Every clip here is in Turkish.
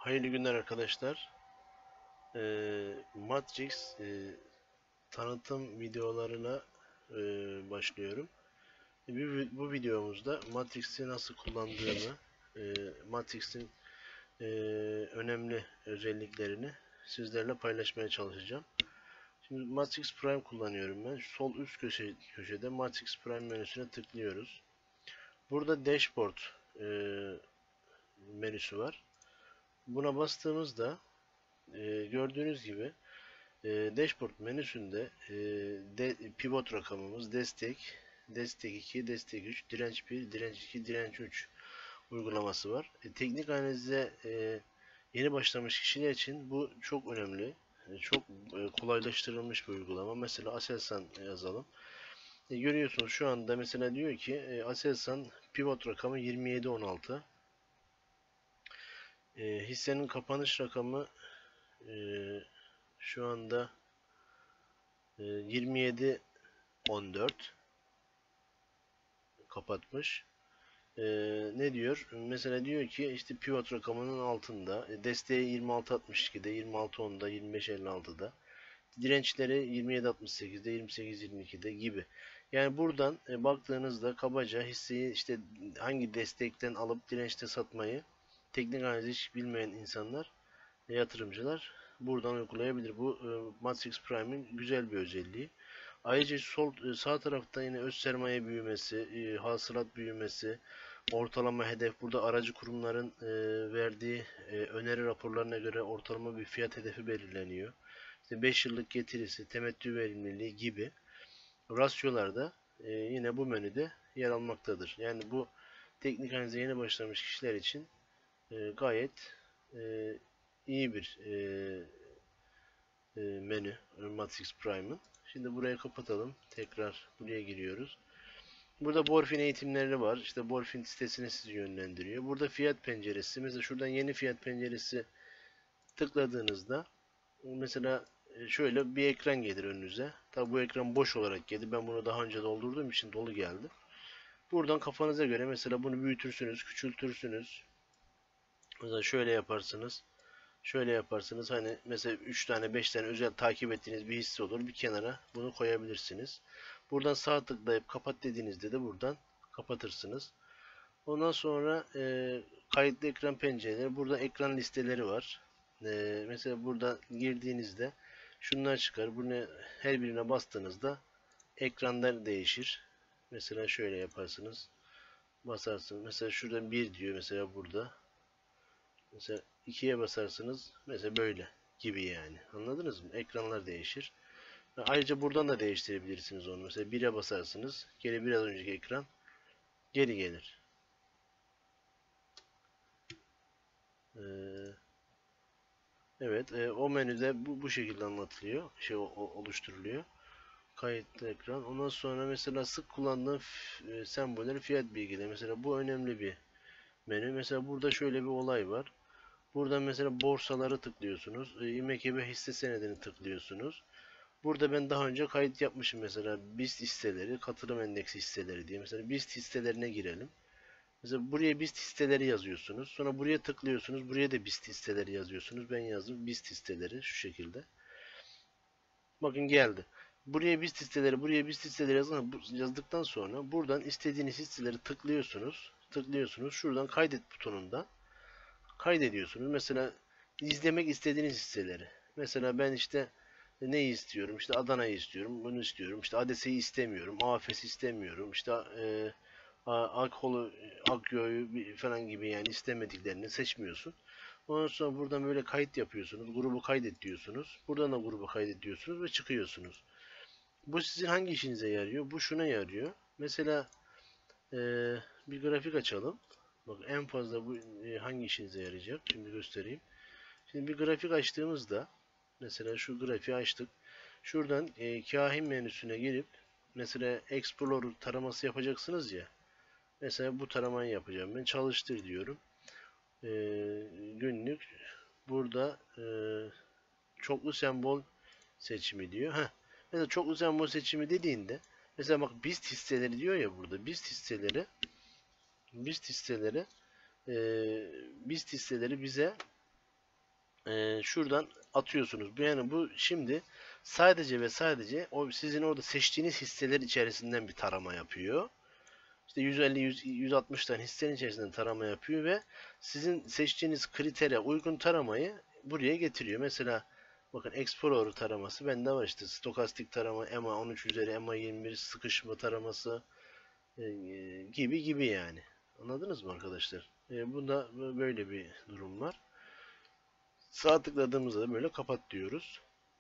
Hayırlı günler arkadaşlar. Matrix tanıtım videolarına başlıyorum. Bu videomuzda Matrix'i nasıl kullandığımı, Matrix'in önemli özelliklerini sizlerle paylaşmaya çalışacağım. Şimdi Matrix Prime kullanıyorum ben. Sol üst köşede Matrix Prime menüsüne tıklıyoruz. Burada Dashboard menüsü var. Buna bastığımızda gördüğünüz gibi Dashboard menüsünde pivot rakamımız destek 2, destek 3, direnç 1, direnç 2, direnç 3 uygulaması var. Teknik analize yeni başlamış kişiler için bu çok önemli. Çok kolaylaştırılmış bir uygulama. Mesela Aselsan yazalım. Görüyorsunuz şu anda mesela diyor ki Aselsan pivot rakamı 27.16. Hissenin kapanış rakamı şu anda 27.14 kapatmış. Ne diyor? Mesela diyor ki işte pivot rakamının altında. Desteği 26.62'de, 26.10'da, 25.56'da. Dirençleri 27.68'de, 28.22'de gibi. Yani buradan baktığınızda kabaca hisseyi işte hangi destekten alıp dirençte satmayı teknik analiz hiç bilmeyen insanlar, yatırımcılar buradan uygulayabilir. Bu Matrix Prime'in güzel bir özelliği. Ayrıca sağ tarafta yine öz sermaye büyümesi, hasılat büyümesi, ortalama hedef. Burada aracı kurumların verdiği öneri raporlarına göre ortalama bir fiyat hedefi belirleniyor. İşte 5 yıllık getirisi, temettü verimliliği gibi rasyolarda yine bu menüde yer almaktadır. Yani bu teknik analize yeni başlamış kişiler için gayet iyi bir menü Matrix Prime'ın. Şimdi burayı kapatalım. Tekrar buraya giriyoruz. Burada Borfin eğitimleri var. İşte Borfin sitesine sizi yönlendiriyor. Burada fiyat penceresi. Mesela şuradan yeni fiyat penceresi tıkladığınızda mesela şöyle bir ekran gelir önünüze. Tabi bu ekran boş olarak geldi. Ben bunu daha önce doldurduğum için dolu geldi. Buradan kafanıza göre mesela bunu büyütürsünüz, küçültürsünüz. Mesela şöyle yaparsınız. Şöyle yaparsınız. Hani mesela 3 tane 5 tane özel takip ettiğiniz bir hisse olur. Bir kenara bunu koyabilirsiniz. Buradan sağ tıklayıp kapat dediğinizde de buradan kapatırsınız. Ondan sonra kayıtlı ekran pencereleri. Burada ekran listeleri var. Mesela burada girdiğinizde şunlar çıkar. Bunu her birine bastığınızda ekranlar değişir. Mesela şöyle yaparsınız. Basarsınız. Mesela şuradan 1 diyor mesela burada. Mesela 2'ye basarsınız. Mesela böyle gibi yani. Anladınız mı? Ekranlar değişir. Ve ayrıca buradan da değiştirebilirsiniz onu. Mesela 1'e basarsınız. Geri biraz önceki ekran geri gelir. Ee, evet. O menüde bu şekilde anlatılıyor. Oluşturuluyor. Kayıtlı ekran. Ondan sonra mesela sık kullandığım sembolleri fiyat bilgileri. Mesela bu önemli bir menü. Mesela burada şöyle bir olay var. Buradan mesela borsaları tıklıyorsunuz. İMKB hisse senedini tıklıyorsunuz. Burada ben daha önce kayıt yapmışım mesela BIST hisseleri, katılım endeksi hisseleri diye. Mesela BIST hisselerine girelim. Mesela buraya BIST hisseleri yazıyorsunuz. Sonra buraya tıklıyorsunuz. Buraya da BIST hisseleri yazıyorsunuz. Ben yazdım BIST hisseleri şu şekilde. Bakın geldi. Buraya BIST hisseleri yazdıktan sonra buradan istediğiniz hisseleri tıklıyorsunuz. Tıklıyorsunuz. Şuradan kaydet butonunda kaydediyorsunuz. Mesela izlemek istediğiniz hisseleri. Mesela ben işte neyi istiyorum? İşte Adana'yı istiyorum. Bunu istiyorum. İşte ADES'i istemiyorum. AFS istemiyorum. İşte Akhol'u, Akyo'yu falan gibi yani istemediklerini seçmiyorsun. Ondan sonra buradan böyle kayıt yapıyorsunuz. Grubu kaydet diyorsunuz. Buradan da grubu kaydet diyorsunuz ve çıkıyorsunuz. Bu sizin hangi işinize yarıyor? Bu şuna yarıyor. Mesela bir grafik açalım. Bak en fazla bu hangi işinize yarayacak? Şimdi göstereyim. Şimdi bir grafik açtığımızda mesela şu grafiği açtık. Şuradan kahin menüsüne girip mesela Explorer taraması yapacaksınız ya. Mesela bu taramayı yapacağım. Ben çalıştır diyorum. E, günlük burada çoklu sembol seçimi diyor. Mesela çoklu sembol seçimi dediğinde mesela bak BIST hisseleri diyor ya burada. BIST hisseleri BIST hisseleri bize şuradan atıyorsunuz. Yani bu şimdi sadece ve sadece o sizin orada seçtiğiniz hisseler içerisinden bir tarama yapıyor. İşte 150 160 tane hissenin içerisinden tarama yapıyor ve sizin seçtiğiniz kritere uygun taramayı buraya getiriyor. Mesela bakın Explorer taraması bende var, işte stokastik tarama, EMA 13 üzeri, EMA 21 sıkışma taraması gibi gibi yani. Anladınız mı arkadaşlar? Bunda böyle bir durum var. Sağ tıkladığımızda da böyle kapat diyoruz.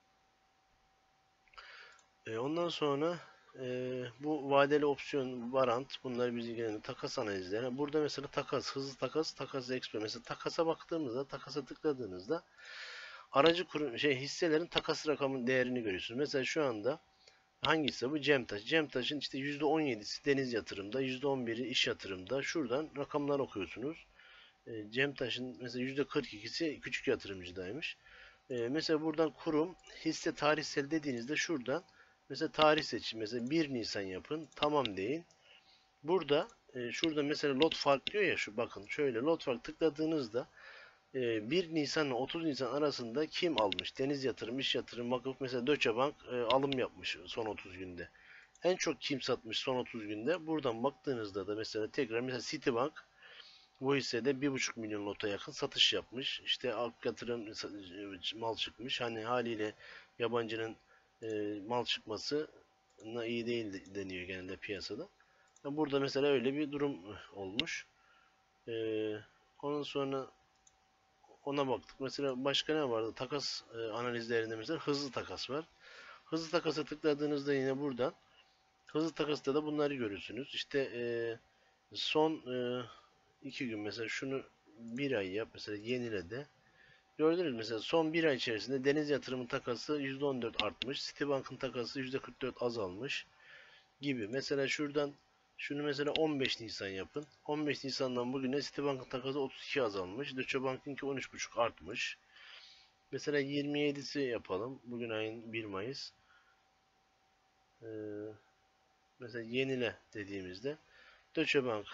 Ondan sonra bu vadeli opsiyon, varant, bunlar bizi ilgilenen takas analizleri. Burada mesela takas, hızlı takas, takas eksper. Mesela takasa baktığımızda, takasa tıkladığınızda aracı kurum, hisselerin takas rakamın değerini görüyorsunuz. Mesela şu anda hangisi bu? Cemtaş. Cemtaş'ın işte %17'si deniz yatırımda, %11'i iş yatırımda. Şuradan rakamlar okuyorsunuz. Cemtaş'ın mesela %42'si küçük yatırımcıdaymış. Mesela buradan kurum, hisse, tarihsel dediğinizde şuradan mesela tarih seçin. Mesela 1 Nisan yapın. Tamam deyin. Burada şurada mesela lot fark diyor ya, şu bakın şöyle lot fark tıkladığınızda 1 Nisan ile 30 Nisan arasında kim almış? Deniz yatırım, iş yatırım, vakıf, mesela Deutsche Bank alım yapmış son 30 günde. En çok kim satmış son 30 günde? Buradan baktığınızda da mesela tekrar mesela Citibank bu hissede 1,5 milyon lota yakın satış yapmış. İşte Ak Yatırım mal çıkmış. Hani haliyle yabancının mal çıkması iyi değil deniyor genelde piyasada. Burada mesela öyle bir durum olmuş. E, Ondan sonra ona baktık. Mesela başka ne vardı? Takas analizlerinde mesela hızlı takas var. Hızlı takasa tıkladığınızda yine buradan hızlı takasta da bunları görürsünüz. İşte son 2 gün mesela şunu bir ay yap. Mesela yenile de. Gördünüz mü? Mesela son bir ay içerisinde deniz yatırımın takası %14 artmış. Citibank'ın takası %44 azalmış gibi. Mesela şuradan şunu mesela 15 Nisan yapın. 15 Nisan'dan bugüne Citibank'ın takası 32 azalmış. Deutsche Bank'ınki 13,5 artmış. Mesela 27'si yapalım. Bugün ayın 1 Mayıs. Ee, Mesela yenile dediğimizde Deutsche Bank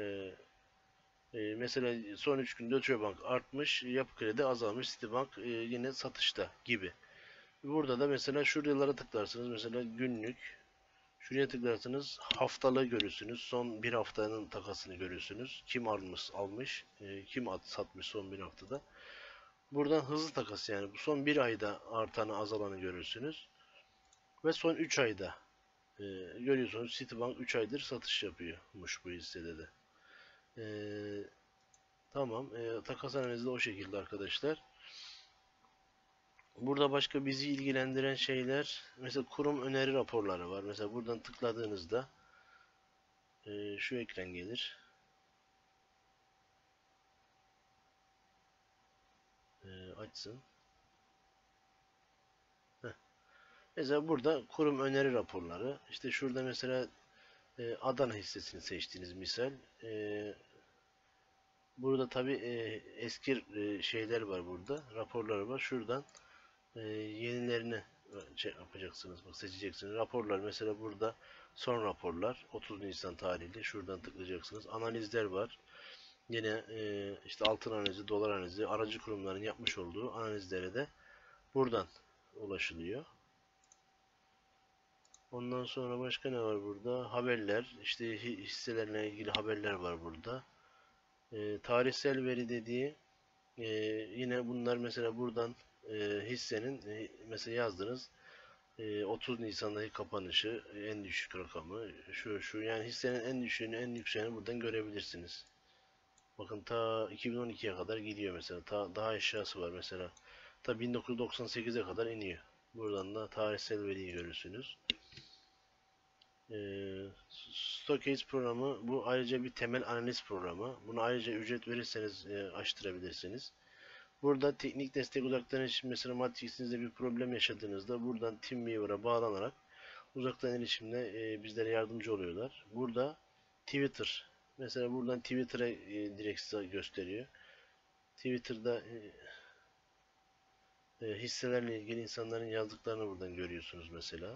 mesela son 3 gün Deutsche Bank artmış, Yapı Kredi azalmış, Citibank yine satışta gibi. Burada da mesela şuralara tıklarsınız. Mesela günlük. Şuraya tıklarsınız. Haftalığı görürsünüz. Son bir haftanın takasını görürsünüz. Kim almış, kim satmış son bir haftada. Buradan hızlı takas, yani bu son bir ayda artanı azalanı görürsünüz. Ve son 3 ayda e, görüyorsunuz Citibank 3 aydır satış yapıyormuş bu hissede de. E, tamam. Takas analizi de o şekilde arkadaşlar. Burada başka bizi ilgilendiren şeyler, mesela kurum öneri raporları var. Mesela buradan tıkladığınızda şu ekran gelir. Açsın. Heh. Mesela burada kurum öneri raporları. İşte şurada mesela Adana hissesini seçtiğiniz misal. Burada tabi eski şeyler var burada. Raporları var. Şuradan yenilerini yapacaksınız. Bak, seçeceksiniz. Raporlar mesela burada son raporlar 30 Nisan tarihli. Şuradan tıklayacaksınız. Analizler var. Yine işte altın analizi, dolar analizi, aracı kurumların yapmış olduğu analizlere de buradan ulaşılıyor. Ondan sonra başka ne var burada? Haberler, işte hisselerle ilgili haberler var burada. Tarihsel veri dediği yine bunlar mesela buradan hissenin mesela yazdınız 30 Nisan'daki kapanışı, en düşük rakamı şu yani hissenin en düşüğünü en yükseğini buradan görebilirsiniz. Bakın ta 2012'ye kadar gidiyor mesela. Daha aşağısı var mesela. Ta 1998'e kadar iniyor. Buradan da tarihsel veriyi görürsünüz. Stockage programı, bu ayrıca bir temel analiz programı. Bunu ayrıca ücret verirseniz açtırabilirsiniz. Burada teknik destek uzaktan erişim, mesela Matrix'inizde bir problem yaşadığınızda buradan TeamViewer'a bağlanarak uzaktan erişimle bizlere yardımcı oluyorlar. Burada Twitter, mesela buradan Twitter'a direkt size gösteriyor. Twitter'da hisselerle ilgili insanların yazdıklarını buradan görüyorsunuz mesela.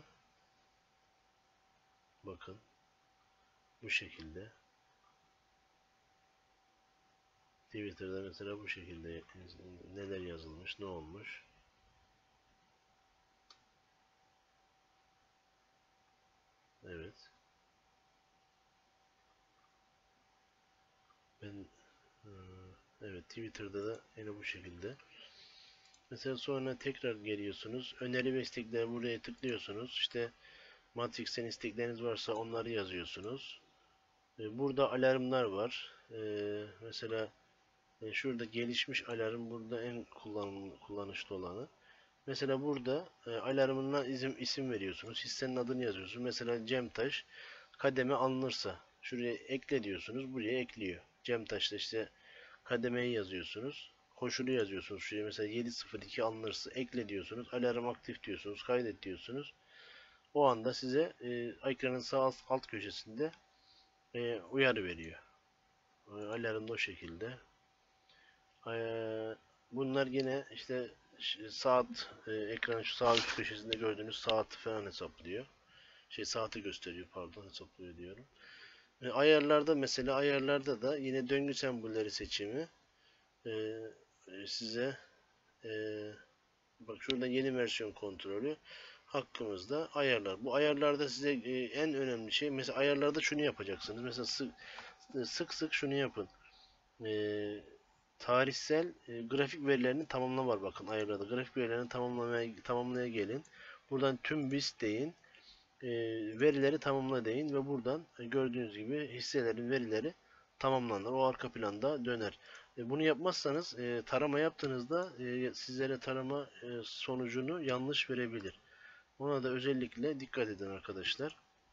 Bakın bu şekilde. Twitter'da mesela bu şekilde neler yazılmış, ne olmuş. Evet. Ben e, evet, Twitter'da da yine bu şekilde. Mesela sonra tekrar geliyorsunuz. Öneri ve istekler, buraya tıklıyorsunuz. İşte Matrix'ten istekleriniz varsa onları yazıyorsunuz. Burada alarmlar var. Mesela şurada gelişmiş alarm burada en kullanışlı olanı. Mesela burada alarmına isim veriyorsunuz. Hissenin adını yazıyorsunuz. Mesela Cemtaş kademe alınırsa şuraya ekle diyorsunuz. Buraya ekliyor. Cemtaş'ta işte kademeyi yazıyorsunuz. Koşulu yazıyorsunuz. Şuraya mesela 702 alınırsa ekle diyorsunuz. Alarm aktif diyorsunuz. Kaydet diyorsunuz. O anda size ekranın sağ alt köşesinde uyarı veriyor. Alarm da o şekilde. Bunlar yine işte saat, ekranın şu sağ üst köşesinde gördüğünüz saati falan hesaplıyor. Saati gösteriyor, pardon, hesaplıyor diyorum. Ayarlarda, mesela ayarlarda da yine döngü sembolleri seçimi e, size e, bak şurada yeni versiyon kontrolü hakkımızda ayarlar. Bu ayarlarda size en önemli şey, mesela ayarlarda şunu yapacaksınız. Mesela sık sık şunu yapın. E, Tarihsel grafik verilerini tamamla var, bakın ayarlarda. Grafik verilerini tamamlaya gelin. Buradan tüm BIST deyin. Verileri tamamla deyin ve buradan gördüğünüz gibi hisselerin verileri tamamlanır. O arka planda döner. Bunu yapmazsanız tarama yaptığınızda sizlere tarama sonucunu yanlış verebilir. Ona da özellikle dikkat edin arkadaşlar.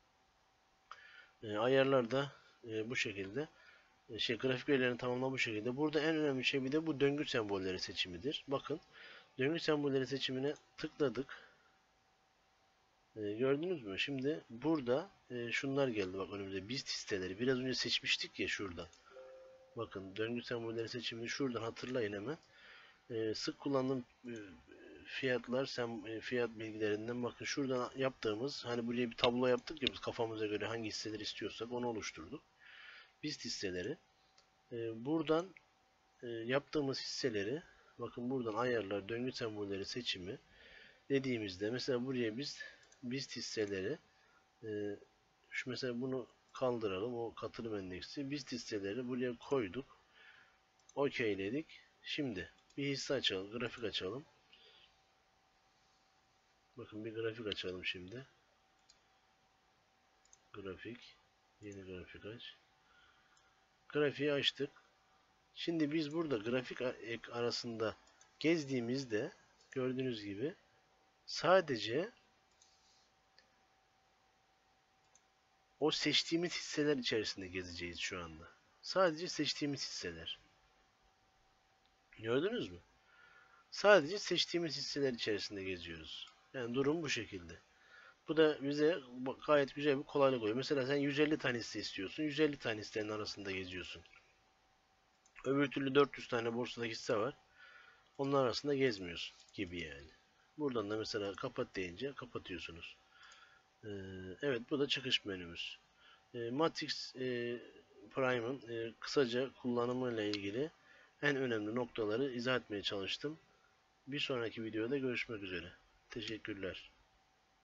Ayarlarda bu şekilde. Grafik verilerini tamamla bu şekilde. Burada en önemli şey bir de bu döngü sembolleri seçimidir. Bakın, döngü sembolleri seçimine tıkladık. Gördünüz mü? Şimdi burada şunlar geldi bak önümüze. BIST hisseleri. Biraz önce seçmiştik ya şuradan. Bakın, döngü sembolleri seçimini şuradan hatırlayın hemen. Sık kullandığım fiyatlar, fiyat bilgilerinden bakın şuradan yaptığımız, hani buraya bir tablo yaptık ya biz, kafamıza göre hangi hisseleri istiyorsak onu oluşturduk. BIST hisseleri. Buradan yaptığımız hisseleri, bakın buradan ayarlar, döngü sembolleri seçimi dediğimizde mesela buraya biz BIST hisseleri, e, şu mesela bunu kaldıralım, o katılım endeksi, BIST hisseleri buraya koyduk, okeyledik. Şimdi bir hisse açalım, grafik açalım. Bakın, bir grafik açalım şimdi. Grafik, yeni grafik aç. Grafiği açtık. Şimdi biz burada grafik arasında gezdiğimizde gördüğünüz gibi sadece o seçtiğimiz hisseler içerisinde gezeceğiz şu anda. Sadece seçtiğimiz hisseler. Gördünüz mü? Sadece seçtiğimiz hisseler içerisinde geziyoruz. Yani durum bu şekilde. Bu da bize gayet güzel bir kolaylık oluyor. Mesela sen 150 tane hisse istiyorsun. 150 tane hissenin arasında geziyorsun. Öbür türlü 400 tane borsada hisse var. Onlar arasında gezmiyorsun gibi yani. Buradan da mesela kapat deyince kapatıyorsunuz. Ee, evet, bu da çıkış menümüz. Matrix Prime'ın kısaca kullanımıyla ilgili en önemli noktaları izah etmeye çalıştım. Bir sonraki videoda görüşmek üzere. Teşekkürler.